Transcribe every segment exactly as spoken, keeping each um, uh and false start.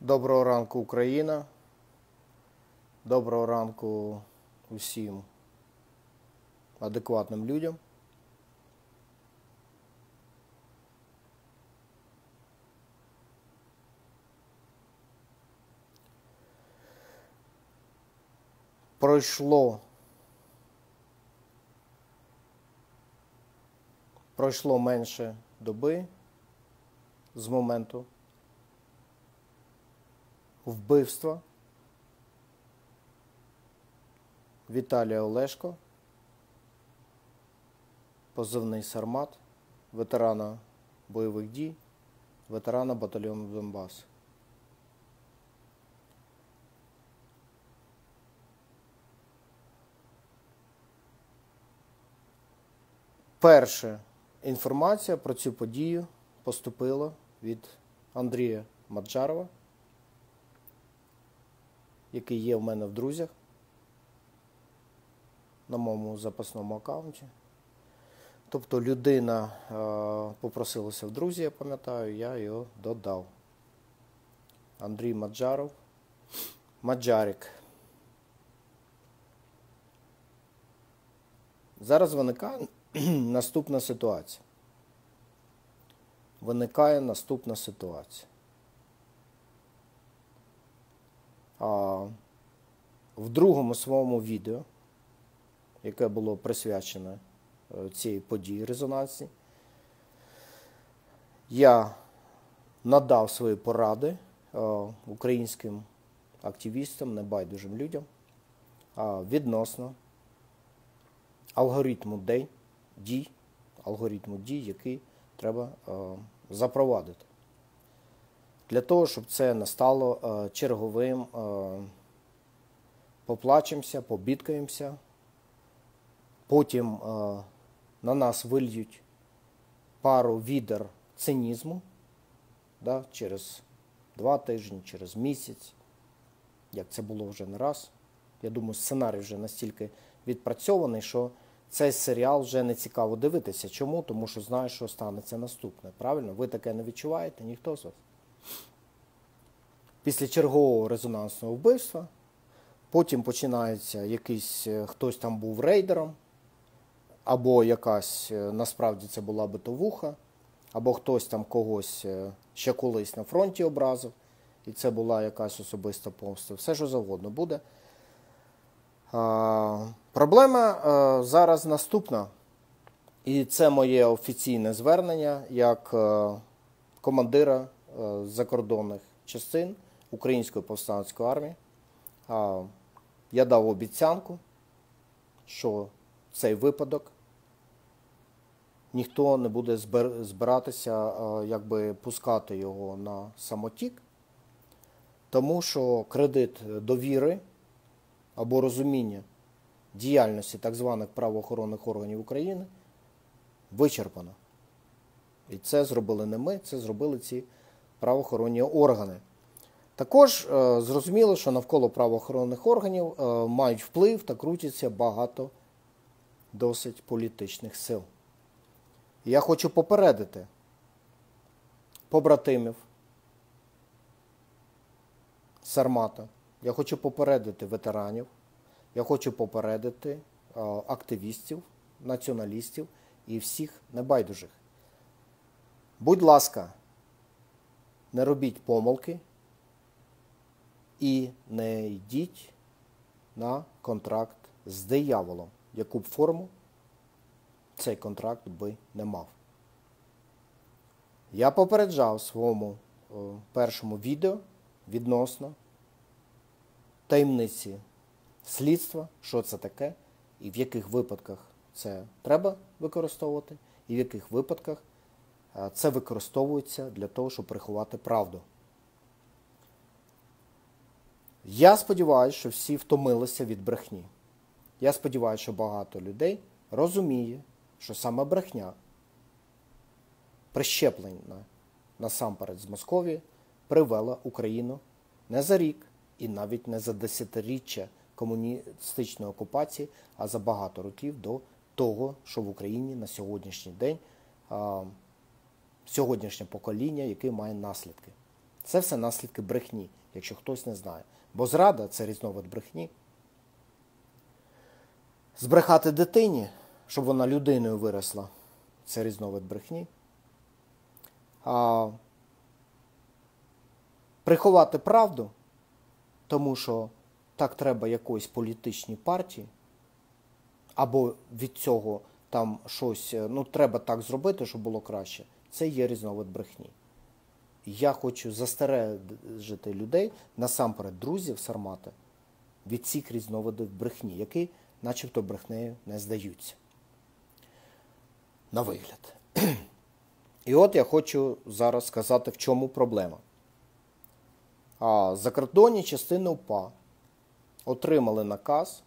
Доброго ранку, Україна. Доброго ранку усім адекватним людям. Пройшло, пройшло менше доби з моменту вбивства Віталія Олешко, позивний Сармат, ветерана бойових дій, ветерана батальйону Донбас. Перша інформація про цю подію поступила від Андрія Маджарова, який є в мене в друзях на моєму запасному аккаунті. Тобто людина е, попросилася в друзі, я пам'ятаю, я його додав. Андрій Маджаров, Маджарик. Зараз виникає наступна ситуація. Виникає наступна ситуація. А, в другому своєму відео, яке було присвячене цій події резонансній, я надав свої поради а, українським активістам, небайдужим людям а, відносно алгоритму дій, дій, алгоритму дій, який треба а, запровадити. Для того, щоб це не стало а, черговим а, поплачемося, побідкаємося, потім а, на нас вильють пару відер цинізму, да, через два тижні, через місяць, як це було вже не раз. Я думаю, сценарій вже настільки відпрацьований, що цей серіал вже не цікаво дивитися. Чому? Тому що знаю, що станеться наступне. Правильно? Ви таке не відчуваєте? Ніхто з вас. Після чергового резонансного вбивства, потім починається якийсь, хтось там був рейдером, або якась, насправді це була битовуха, або хтось там когось ще колись на фронті образив, і це була якась особиста помста. Все, що завгодно буде. А, проблема а, зараз наступна, і це моє офіційне звернення як а, командира а, закордонних частин Української повстанської армії. А, я дав обіцянку, що цей випадок ніхто не буде збиратися, а, якби пускати його на самотік, тому що кредит довіри або розуміння діяльності так званих правоохоронних органів України вичерпано. І це зробили не ми, це зробили ці правоохоронні органи. Також е, зрозуміло, що навколо правоохоронних органів е, мають вплив та крутяться багато досить політичних сил. І я хочу попередити побратимів Сармата, я хочу попередити ветеранів, я хочу попередити е, активістів, націоналістів і всіх небайдужих. Будь ласка, не робіть помилки і не йдіть на контракт з дияволом, яку б форму цей контракт би не мав. Я попереджав в своєму о, першому відео відносно таємниці слідства, що це таке, і в яких випадках це треба використовувати, і в яких випадках це використовується для того, щоб приховати правду. Я сподіваюся, що всі втомилися від брехні. Я сподіваюся, що багато людей розуміє, що саме брехня, прищеплена насамперед з Московії, привела Україну не за рік і навіть не за десятиріччя комуністичної окупації, а за багато років до того, що в Україні на сьогоднішній день а, сьогоднішнє покоління, яке має наслідки. Це все наслідки брехні, якщо хтось не знає. Бо зрада – це різновид брехні. Збрехати дитині, щоб вона людиною виросла, це різновид брехні. А приховати правду, тому що так треба якоїсь політичній партії, або від цього там щось, ну треба так зробити, щоб було краще, це є різновид брехні. Я хочу застережити людей, насамперед друзів Сармата, від цих різновидів брехні, які начебто брехнею не здаються. На вигляд. І от я хочу зараз сказати, в чому проблема. А закордонні частини УПА отримали наказ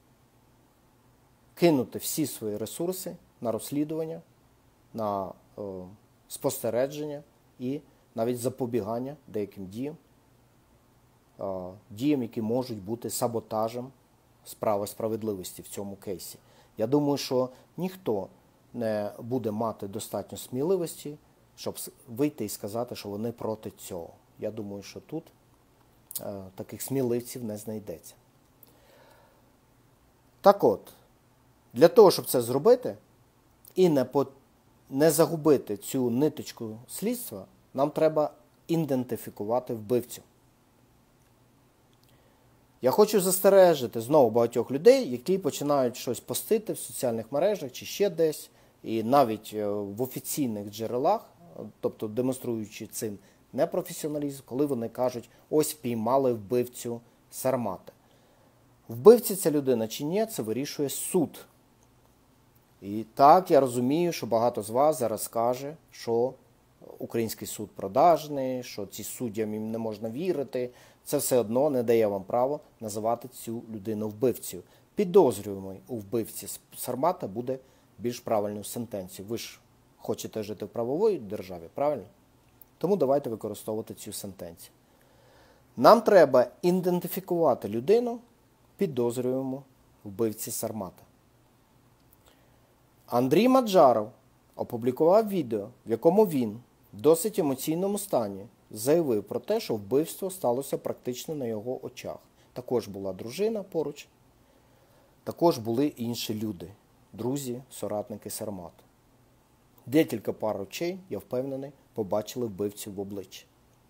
кинути всі свої ресурси на розслідування, на е, спостереження і навіть запобігання деяким діям, е, діям, які можуть бути саботажем справи справедливості в цьому кейсі. Я думаю, що ніхто не буде мати достатньо сміливості, щоб вийти і сказати, що вони проти цього. Я думаю, що тут е, таких сміливців не знайдеться. Так от, для того, щоб це зробити і не, по, не загубити цю ниточку слідства, нам треба ідентифікувати вбивцю. Я хочу застережити знову багатьох людей, які починають щось постити в соціальних мережах чи ще десь, і навіть в офіційних джерелах, тобто демонструючи цим непрофесіоналізм, коли вони кажуть, ось впіймали вбивцю Сармата. Вбивця ця людина чи ні, це вирішує суд. І так, я розумію, що багато з вас зараз каже, що український суд продажний, що ці суддям їм не можна вірити. Це все одно не дає вам право називати цю людину вбивцею. Підозрюємий у вбивці Сармата буде більш правильною сентенцією. Ви ж хочете жити в правовій державі, правильно? Тому давайте використовувати цю сентенцію. Нам треба ідентифікувати людину, підозрюємо вбивці Сармата. Андрій Маджаров опублікував відео, в якому він в досить емоційному стані заявив про те, що вбивство сталося практично на його очах. Також була дружина поруч, також були інші люди, друзі, соратники Сармата. Декілька пар очей, я впевнений, побачили вбивцю в обличчі.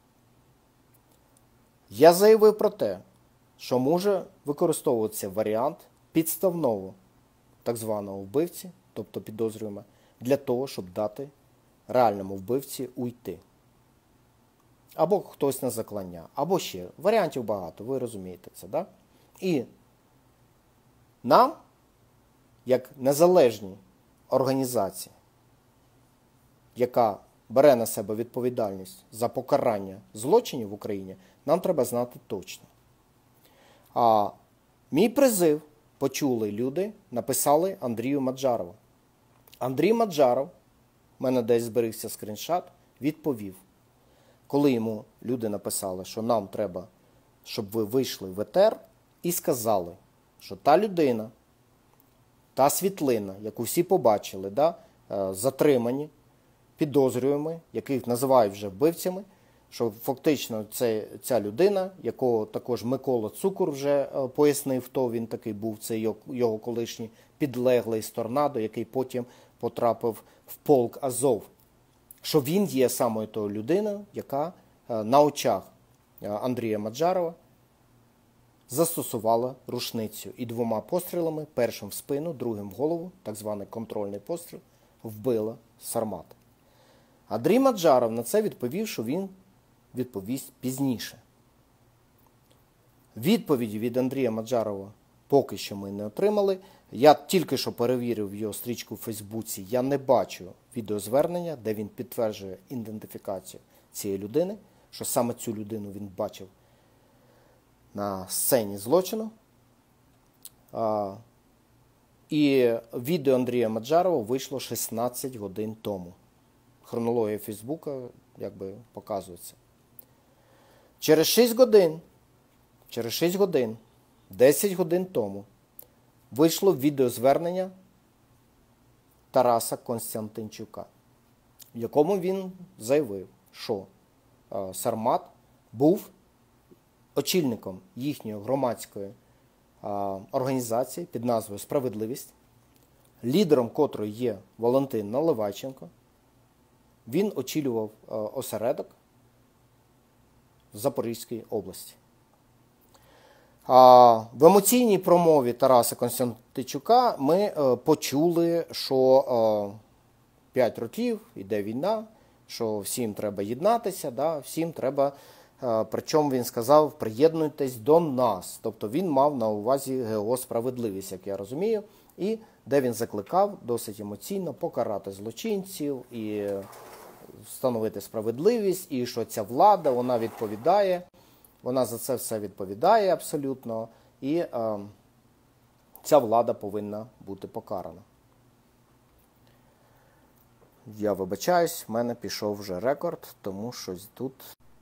Я заявив про те, що може використовуватися варіант підставного так званого вбивці, тобто підозрюємо, для того, щоб дати реальному вбивці уйти. Або хтось на заклання, або ще. Варіантів багато, ви розумієте це, да? І нам, як незалежній організації, яка бере на себе відповідальність за покарання злочинів в Україні, нам треба знати точно. А мій призив почули люди, написали Андрію Маджарову. Андрій Маджаров, в мене десь зберігся скріншот, відповів. Коли йому люди написали, що нам треба, щоб ви вийшли в етер і сказали, що та людина, та світлина, яку всі побачили, да, затримані, підозрюємо, яких називають вже вбивцями, що фактично це ця людина, якого також Микола Цукор вже пояснив, хто він такий був, це його, його колишній підлеглий з Торнадо, який потім потрапив в полк Азов. Що він є самою тою людиною, яка на очах Андрія Маджарова застосувала рушницю і двома пострілами, першим в спину, другим в голову, так званий контрольний постріл, вбила Сармата. Андрій Маджаров на це відповів, що він відповість пізніше. Відповіді від Андрія Маджарова поки що ми не отримали. Я тільки що перевірив його стрічку в Фейсбуці, я не бачу відеозвернення, де він підтверджує ідентифікацію цієї людини, що саме цю людину він бачив на сцені злочину. А, і відео Андрія Маджарова вийшло шістнадцять годин тому. Хронологія Фейсбука якби показується. Через шість годин, через шість годин, десять годин тому вийшло відеозвернення Тараса Костянтинчука, в якому він заявив, що Сармат був очільником їхньої громадської організації під назвою «Справедливість», лідером котрої є Валентин Наливайченко. Він очолював осередок в Запорізькій області. В емоційній промові Тараса Константичука ми почули, що п'ять років іде війна, що всім треба єднатися, да, всім треба, причому він сказав, приєднуйтесь до нас. Тобто він мав на увазі ГО «Справедливість», як я розумію, і де він закликав досить емоційно покарати злочинців і встановити справедливість, і що ця влада, вона відповідає, вона за це все відповідає абсолютно, і е, ця влада повинна бути покарана. Я вибачаюсь, в мене пішов вже рекорд, тому щось тут...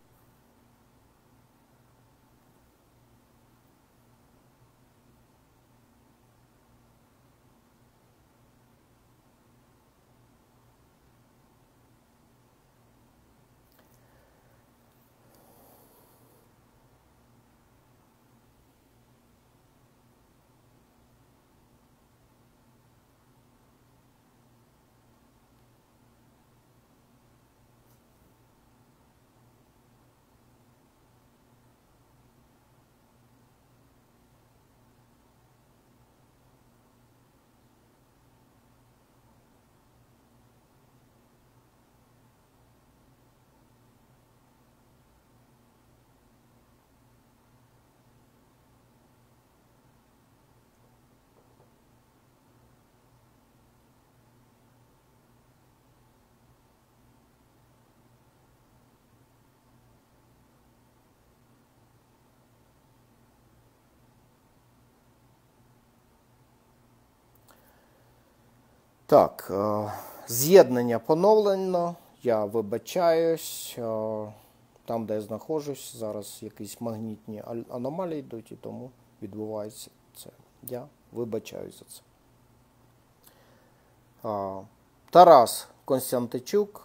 Так, з'єднання поновлено, я вибачаюсь, там, де я знаходжусь, зараз якісь магнітні аномалії йдуть, і тому відбувається це. Я вибачаюсь за це. Тарас Константичук,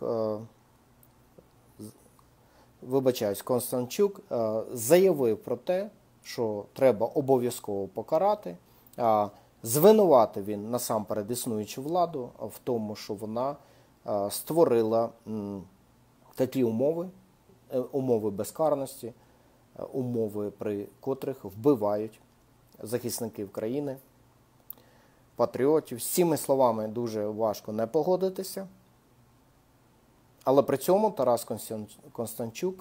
вибачаюсь, Константчук, заявив про те, що треба обов'язково покарати. Звинуватив він насамперед існуючу владу в тому, що вона створила такі умови, умови безкарності, умови, при котрих вбивають захисників країни, патріотів. З цими словами дуже важко не погодитися. Але при цьому Тарас Константчук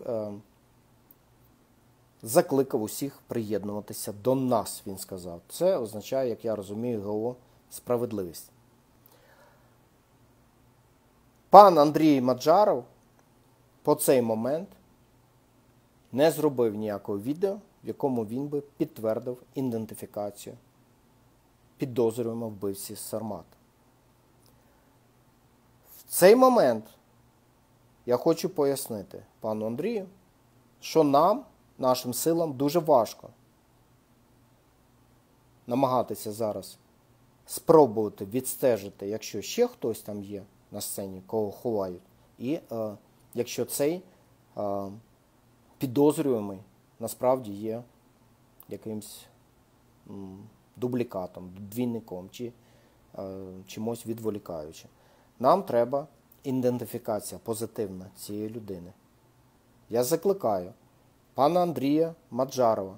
закликав усіх приєднуватися до нас, він сказав. Це означає, як я розумію, ГО «Справедливість». Пан Андрій Маджаров по цей момент не зробив ніякого відео, в якому він би підтвердив ідентифікацію підозрюваного вбивці Сармат. В цей момент я хочу пояснити пану Андрію, що нам, нашим силам, дуже важко намагатися зараз спробувати відстежити, якщо ще хтось там є на сцені, кого ховають, і е, якщо цей е, підозрюваний насправді є якимсь м, дублікатом, двійником чи е, чимось відволікаючим. Нам треба ідентифікація позитивна цієї людини. Я закликаю пана Андрія Маджарова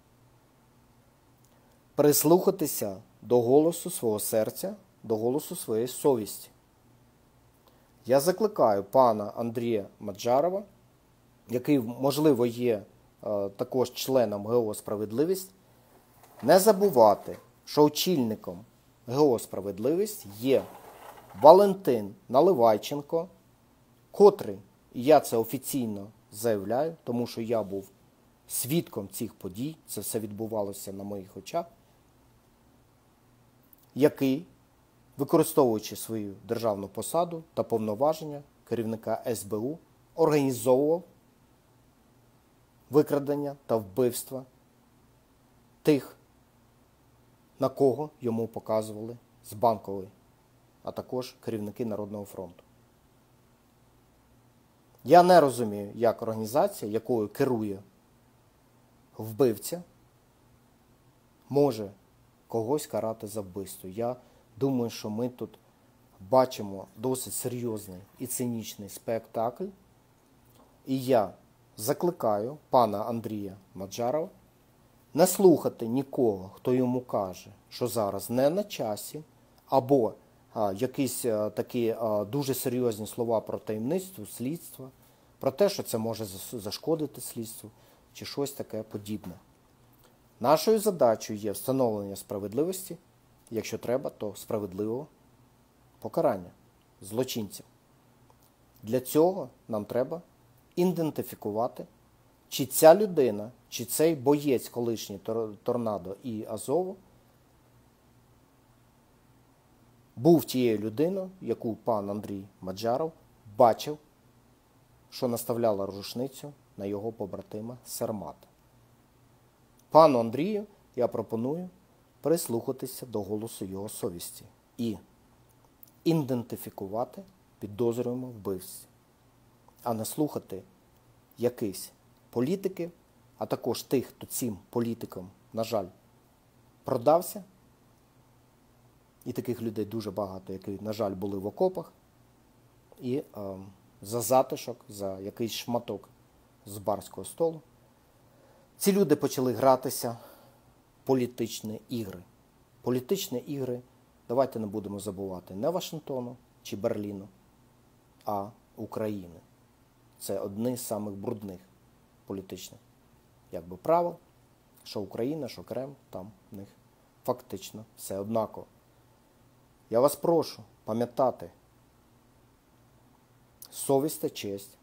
прислухатися до голосу свого серця, до голосу своєї совісті. Я закликаю пана Андрія Маджарова, який, можливо, є е, також членом ГО «Справедливість», не забувати, що очільником ГО «Справедливість» є Валентин Наливайченко, котрий, і я це офіційно заявляю, тому що я був свідком цих подій, це все відбувалося на моїх очах, який, використовуючи свою державну посаду та повноваження керівника ес бе у, організовував викрадення та вбивства тих, на кого йому показували з Банкової, а також керівники Народного фронту. Я не розумію, як організація, якою керує вбивця, може когось карати за вбивство. Я думаю, що ми тут бачимо досить серйозний і цинічний спектакль. І я закликаю пана Андрія Маджарова не слухати нікого, хто йому каже, що зараз не на часі, або а, якісь а, такі а, дуже серйозні слова про таємництво, слідство, про те, що це може зашкодити слідству, чи щось таке подібне. Нашою задачею є встановлення справедливості, якщо треба, то справедливого покарання злочинців. Для цього нам треба ідентифікувати, чи ця людина, чи цей боєць колишній Торнадо і Азову був тією людиною, яку пан Андрій Маджаров бачив, що наставляла рушницю на його побратима Сармата. Пану Андрію я пропоную прислухатися до голосу його совісті і ідентифікувати підозрюваного вбивця, а не слухати якихось політиків, а також тих, хто цим політикам, на жаль, продався. І таких людей дуже багато, які, на жаль, були в окопах. І е, за затишок, за якийсь шматок з барського столу, ці люди почали гратися в політичні ігри. Політичні ігри, давайте не будемо забувати, не Вашингтону чи Берліну, а України. Це одні з самих брудних політичних якби, правил, що Україна, що Кремль, там в них фактично все однаково. Я вас прошу пам'ятати совість та честь.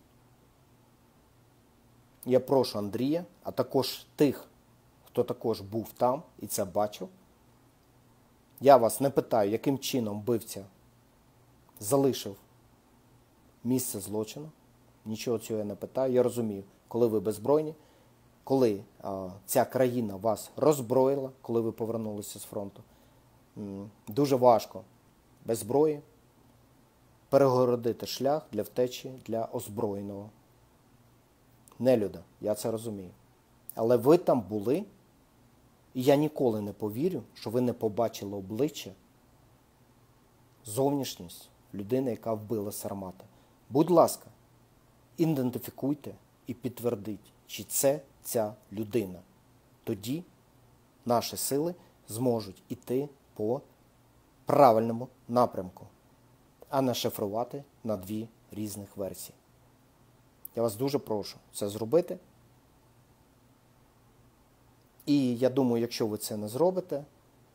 Я прошу Андрія, а також тих, хто також був там і це бачив. Я вас не питаю, яким чином вбивця залишив місце злочину. Нічого цього я не питаю. Я розумію, коли ви беззбройні, коли а, ця країна вас роззброїла, коли ви повернулися з фронту, м, дуже важко без зброї перегородити шлях для втечі для озброєного нелюда. Я це розумію. Але ви там були, і я ніколи не повірю, що ви не побачили обличчя, зовнішність людини, яка вбила Сармата. Будь ласка, ідентифікуйте і підтвердіть, чи це ця людина. Тоді наші сили зможуть іти по правильному напрямку, а не шифрувати на дві різних версії. Я вас дуже прошу це зробити. І я думаю, якщо ви це не зробите,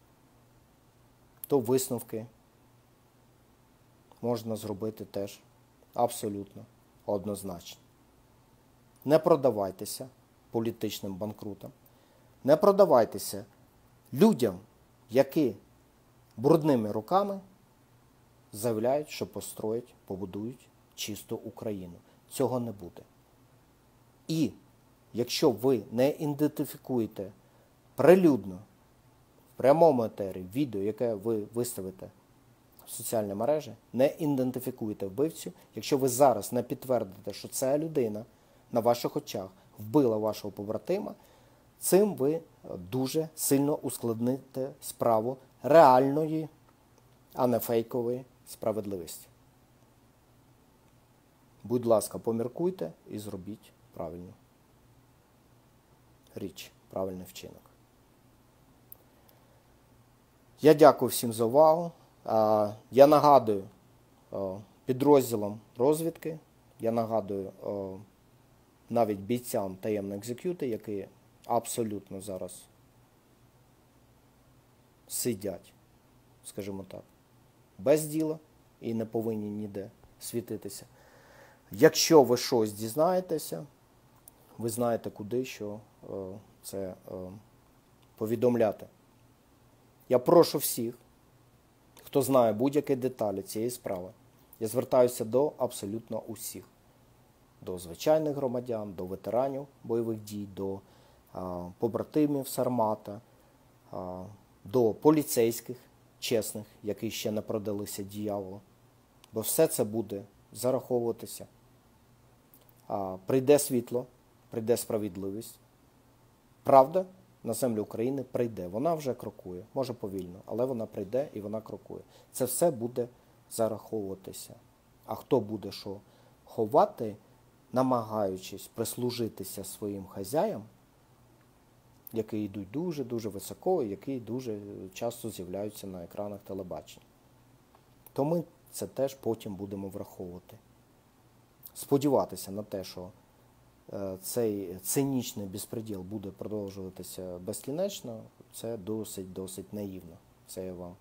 то висновки можна зробити теж абсолютно однозначно. Не продавайтеся політичним банкрутам. Не продавайтеся людям, які брудними руками заявляють, що построять, побудують чисту Україну. Цього не буде. І якщо ви не ідентифікуєте прилюдно, в прямому етері, відео, яке ви виставите в соціальні мережі, не ідентифікуєте вбивцю, якщо ви зараз не підтвердите, що ця людина на ваших очах вбила вашого побратима, цим ви дуже сильно ускладните справу реальної, а не фейкової справедливості. Будь ласка, поміркуйте і зробіть правильну річ, правильний вчинок. Я дякую всім за увагу. Я нагадую підрозділам розвідки, я нагадую навіть бійцям таємної екзекюти, які абсолютно зараз сидять, скажімо так, без діла і не повинні ніде світитися. Якщо ви щось дізнаєтеся, ви знаєте, куди, що е, це е, повідомляти. Я прошу всіх, хто знає будь-які деталі цієї справи, я звертаюся до абсолютно усіх. До звичайних громадян, до ветеранів бойових дій, до е, побратимів Сармата, е, до поліцейських, чесних, які ще не продалися дияволу. Бо все це буде зараховуватися а, прийде світло, прийде справедливість, правда на землю України прийде. Вона вже крокує, може повільно, але вона прийде і вона крокує. Це все буде зараховуватися. А хто буде що ховати, намагаючись прислужитися своїм хазяям, які йдуть дуже-дуже високо і які дуже часто з'являються на екранах телебачення. То ми це теж потім будемо враховувати. Сподіватися на те, що цей цинічний безпреділ буде продовжуватися безкінечно, це досить-досить наївно. Це я вам.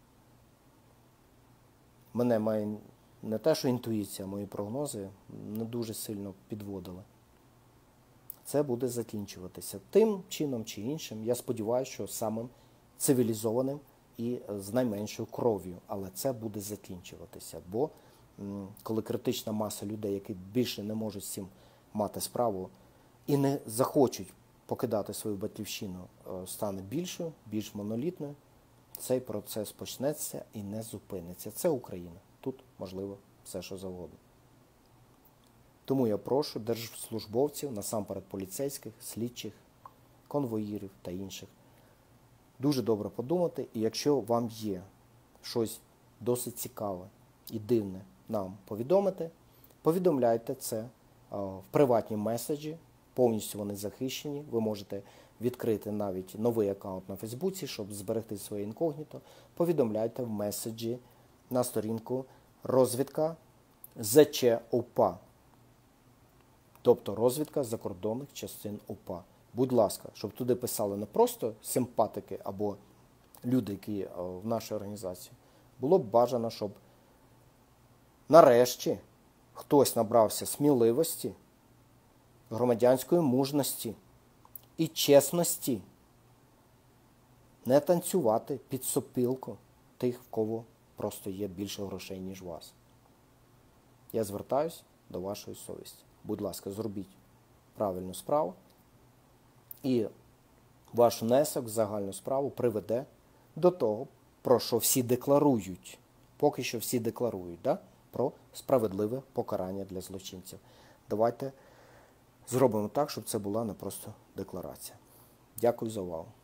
Мене має не те, що інтуїція, мої прогнози не дуже сильно підводили. Це буде закінчуватися тим чином чи іншим. Я сподіваюся, що самим цивілізованим і з найменшою кров'ю. Але це буде закінчуватися. Бо коли критична маса людей, які більше не можуть з цим мати справу і не захочуть покидати свою батьківщину, стане більшою, більш монолітною, цей процес почнеться і не зупиниться. Це Україна. Тут можливо все, що завгодно. Тому я прошу держслужбовців, насамперед поліцейських, слідчих, конвоїрів та інших, дуже добре подумати, і якщо вам є щось досить цікаве і дивне нам повідомити, повідомляйте це в приватні меседжі, повністю вони захищені, ви можете відкрити навіть новий аккаунт на Фейсбуці, щоб зберегти своє інкогніто, повідомляйте в меседжі на сторінку розвідка ЗЧ ОПА. Тобто розвідка закордонних частин ОПА. Будь ласка, щоб туди писали не просто симпатики або люди, які в нашій організації. Було б бажано, щоб нарешті хтось набрався сміливості, громадянської мужності і чесності не танцювати під сопілку тих, в кого просто є більше грошей, ніж у вас. Я звертаюсь до вашої совісті. Будь ласка, зробіть правильну справу, і ваш внесок в загальну справу приведе до того, про що всі декларують. Поки що всі декларують, да? Про справедливе покарання для злочинців. Давайте зробимо так, щоб це була не просто декларація. Дякую за увагу.